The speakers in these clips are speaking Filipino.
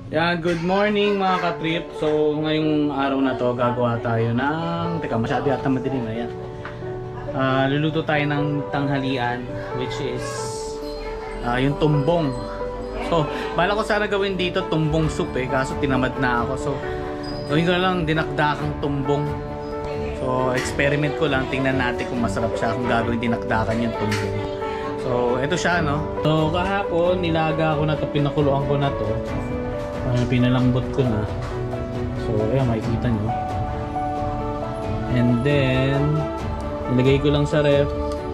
Yan, good morning mga ka-trip. So ngayong araw na to gagawa tayo ng masyado yata madilim. Ayan, luluto tayo ng tanghalian, which is yung tumbong. So bala ko sana gawin dito tumbong soup kaso tinamad na ako. So gawin ko na lang dinakdakang tumbong. So experiment ko lang, tingnan natin kung masarap siya kung gagawin dinakdakan yung tumbong. So ito siya, no. So kahapon nilaga ko na to, pinakuluan ko na to. Pinalambot ko na. So ayan, makikita nyo. And then nilagay ko lang sa ref.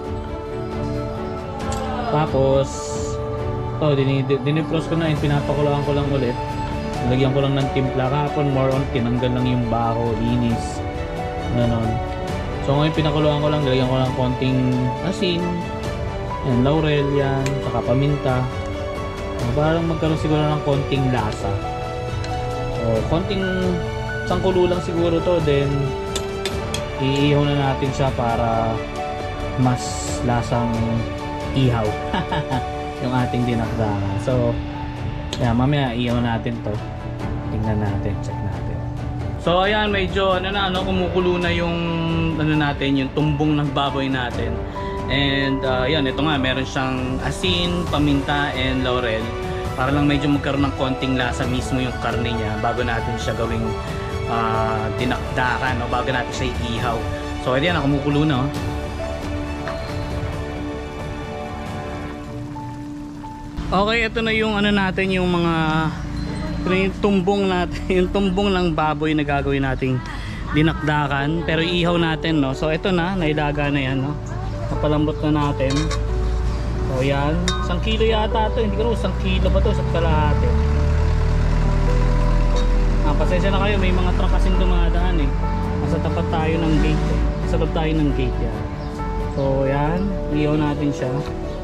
Tapos dinipros ko na yun, pinapakuluan ko lang ulit. Nilagyan ko lang ng timpla. Kahapon more on tinanggal lang yung baho, inis, ganon. So ngayon pinakuluan ko lang, nilagyan ko lang konting asin, yan, laurel yan, saka paminta. Parang magkaroon siguro ng konting lasa. So, konting sangkulo lang siguro to. Then iihaw na natin siya para mas lasang ihaw yung ating dinakdakan. So yeah, mamaya ihaw natin to. Tingnan natin, check natin. So ayan, medyo kumukulo na yung natin, yung tumbong ng baboy natin. And yan, ito nga, meron siyang asin, paminta, and laurel para lang medyo magkaroon ng konting lasa mismo yung karne niya bago natin siya gawing dinakdakan, bago natin siya iihaw. So ayan, kumukulo na. Okay, ito na yung natin, yung mga yung tumbong natin, yung tumbong ng baboy na gagawin nating dinakdakan, pero iihaw natin, no. So ito na, nailaga na yan, no. Napalambot na natin. So yan, 1 kilo yata ito, hindi ko alam 1 kilo ba ito, 1 kalahati. Pasensya na kayo, may mga truck kasing dumadaan nasa tapat tayo ng gate, nasa tapat tayo ng gate yan. So yan, ihaw natin siya.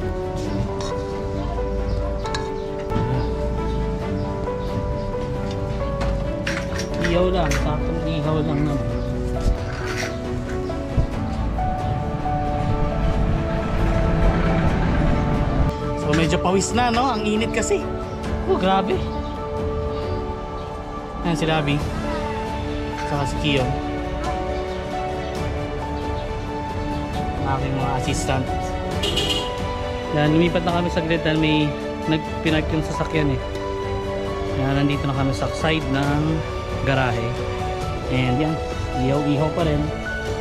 Ihaw lang, saktong ihaw lang naman. So medyo pawis na, no? Ang init kasi. Oh, grabe. Ayan si Labi. Saka si Kiyo. Ang aking mga assistant. Yan, lumipat na kami sa grid dahil may nagpinag yung sasakyan Yan, nandito na kami sa side ng garahe. And yan, ihaw-ihaw pa rin.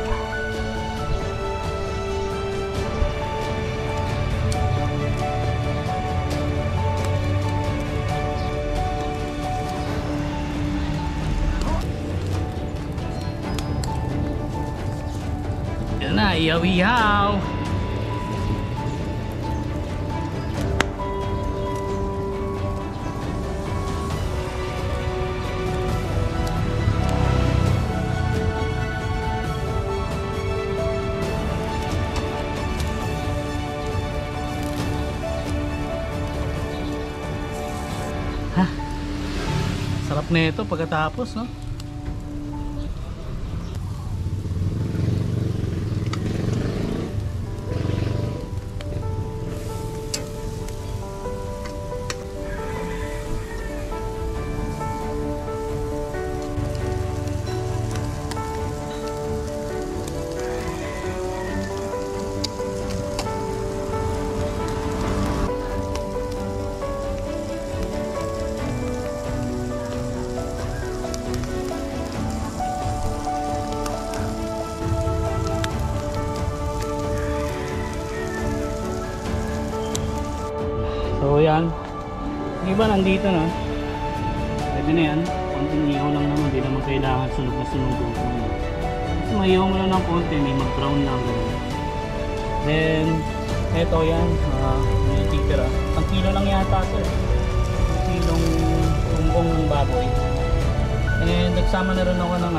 Yan na, ihaw-ihaw. Sarap na ito pagkatapos, no? So yan, yung iba nandito na, pwede na yan, konting ihaw lang naman, di naman kailangan sunog na sunog. Kasi maihaw mo lang ng konti, may mag-brown lang. Then eto yan, may titira, 1 kilo lang yata ito 1 kilong tumbong ng baboy. And nagsama na rin ako ng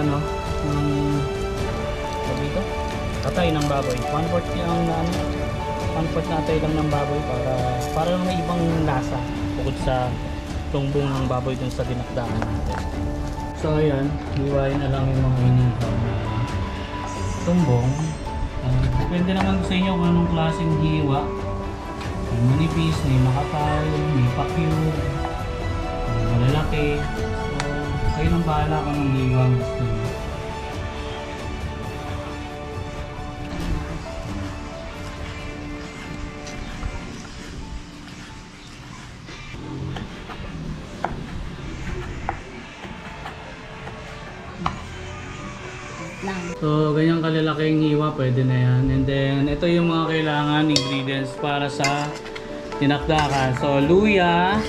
dito, patay ng baboy, 1/4 yung 1/4 na atay lang ng baboy para lang may ibang lasa bukod sa tumbong ng baboy dun sa dinakdakan natin. So ayan, hiwain na lang yung mga hinihaw na tumbong. Depende naman sa inyo kung anong klaseng hiwa. May manipis, may makapal, may pa-cube, malalaki. So, kayo nang bahala kung anong hiwang gusto niyo. So, ganyan kalalaking hiwa, pwede na yan. And then, ito yung mga kailangan ingredients para sa dinakdakan. So, luya,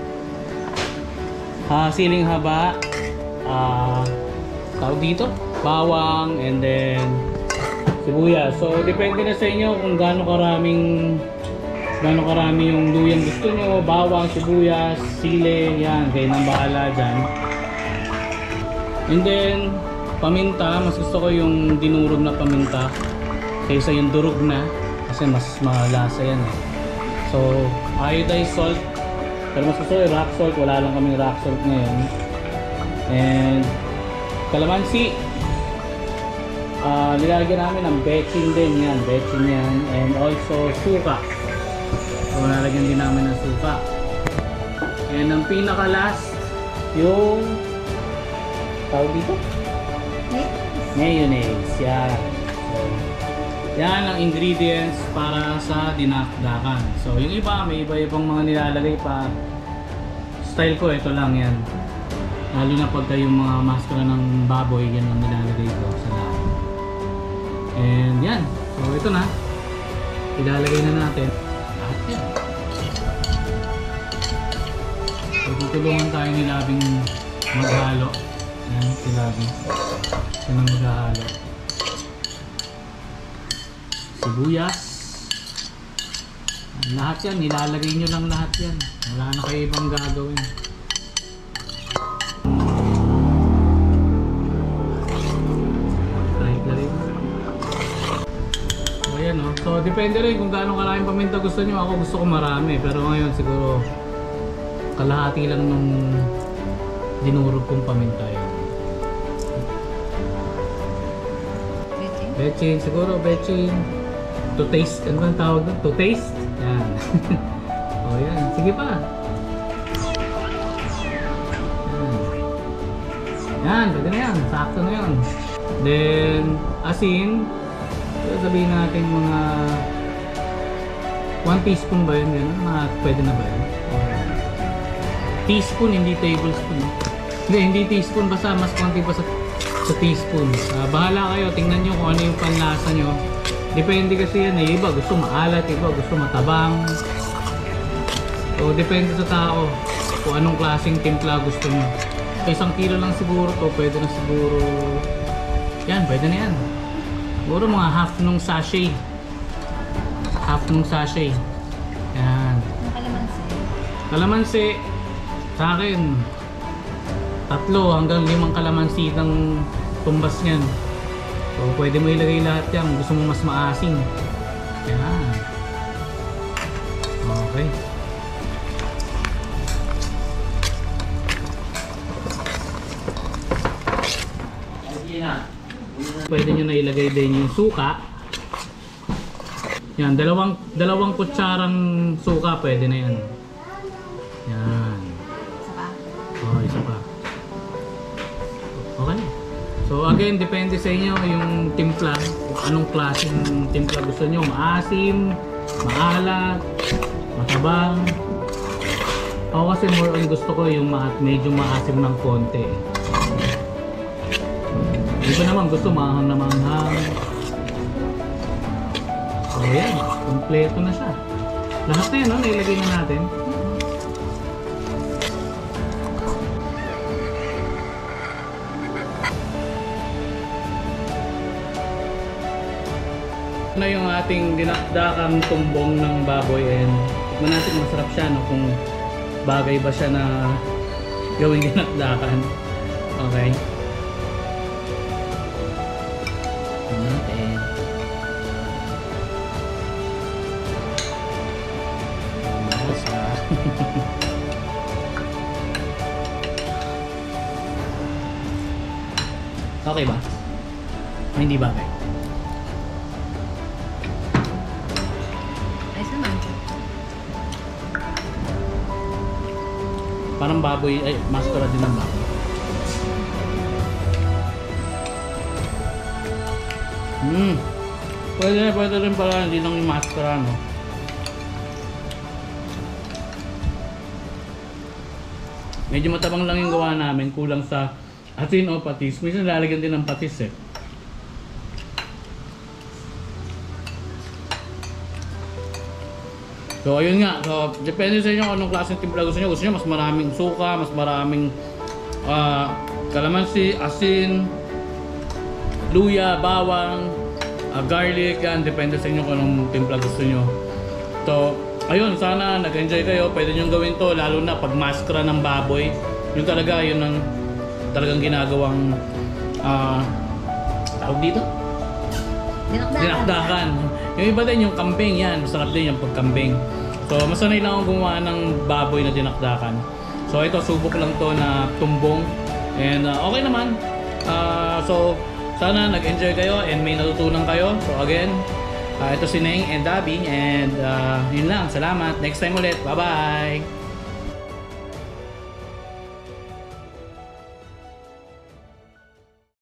siling haba, tawag dito, bawang, and then sibuyas. So, depende na sa inyo kung gaano karami yung luyang gusto nyo, bawang, sibuyas, sili, yan, kayo nang bahala dyan. And then, paminta, mas gusto ko yung dinurog na paminta kaysa yung durog na, kasi mas malasa yan eh. So, iodized salt, pero mas gusto ko yung rock salt, wala lang kaming rock salt ngayon. And kalamansi, nilagyan namin ng bechin din yan, and also suka. So, nalagyan din namin ng suka. And ang pinaka last, yung tawag dito? Mayonnaise, yan. So, yan ang ingredients para sa dinakdakan. So, yung iba, may iba-ibang mga nilalagay pa. Style ko, ito lang yan. Lalo na pagka yung mga maskara ng baboy, yan ang nilalagay ko sa lahat. And yan. So, ito na. Ilalagay na natin. Lahat yan. So, tutulungan tayo ni Labing maghalo. Yan, si Labing. Yan ang maghahalo. Sibuyas. Lahat yan, nilalagay nyo lang lahat yan. Wala na kayo ibang gagawin. Right na rin. So ayan o. So depende rin kung gaano karaming paminta gusto nyo. Ako gusto ko marami. Pero ngayon siguro kalahati lang nung dinurog kong paminta yun. Bechin, siguro bechin. To taste, ano ba ang tawag doon? To taste? Yan. O yan, sige pa. Yan, pwede na yan. Sakto na yan. Then, asin. Sabihin natin mga 1 teaspoon ba yun? Pwede na ba yun? Teaspoon, hindi tablespoon. Hindi teaspoon. Basta mas konti pa sa teaspoon. Bahala kayo, tingnan nyo kung ano yung panlasa nyo. Depende kasi yan eh. Iba gusto maalat, iba gusto matabang. So depende sa tao kung anong klaseng timpla gusto nyo. So 1 kilo lang siguro to, pwede na siguro. Yan, pwede na yan. Siguro mga half nung sachet. Yan. Kalamansi. Sa akin 3 hanggang 5 kalamansi ng tumbas niyan. So pwede mo ilagay lahat yan. Gusto mo mas maasim. Yan. Okay. Pwede nyo na ilagay din yung suka. Yan, dalawang kutsarang suka pwede na yan. Yan. Oh, isa pa. Okay. So again, depende sa inyo yung timpla. Anong klaseng timpla gusto nyo? Maasim, maalat, matabang. Ako kasi more on gusto ko yung medyo maasim ng konti. Iba naman gusto maanghang na maanghang. So yan, kompleto na siya. Lahat na yan, no? Nailagay na natin. Na yung ating dinakdakang tumbong ng baboy, and tignan natin kung masarap siya, no? Kung bagay ba siya na gawing dinakdakan. Okay. Okay ba? O hindi bagay? Ayos naman. Parang baboy, ay, mascara din ng baboy. Pwede rin pala, hindi lang yung mascara, no? Medyo matabang lang yung gawa namin, kulang sa asin o patis. Minsan lalagyan din ng patis eh. So ayun nga, so depende sa inyo kung anong klaseng timpla gusto nyo. Gusto nyo mas maraming suka, mas maraming kalamansi, asin, luya, bawang, garlic, yan. Depende sa inyo kung anong timpla gusto nyo. So ayun, sana nag-enjoy kayo. Pwede nyo gawin to, lalo na pag maskara ng baboy. Yun talaga, yun ang talagang ginagawang tawag dito? Dinakdakan. Yung iba din yung kambing, yan. Masarap din yung pagkambing. So masanay lang akong gumawa ng baboy na dinakdakan. So ito, subok lang to na tumbong. And okay naman. So sana nag-enjoy kayo and may natutunan kayo. So again, ito si Neng and Dabi, and yun lang, salamat. Next time ulit, bye bye.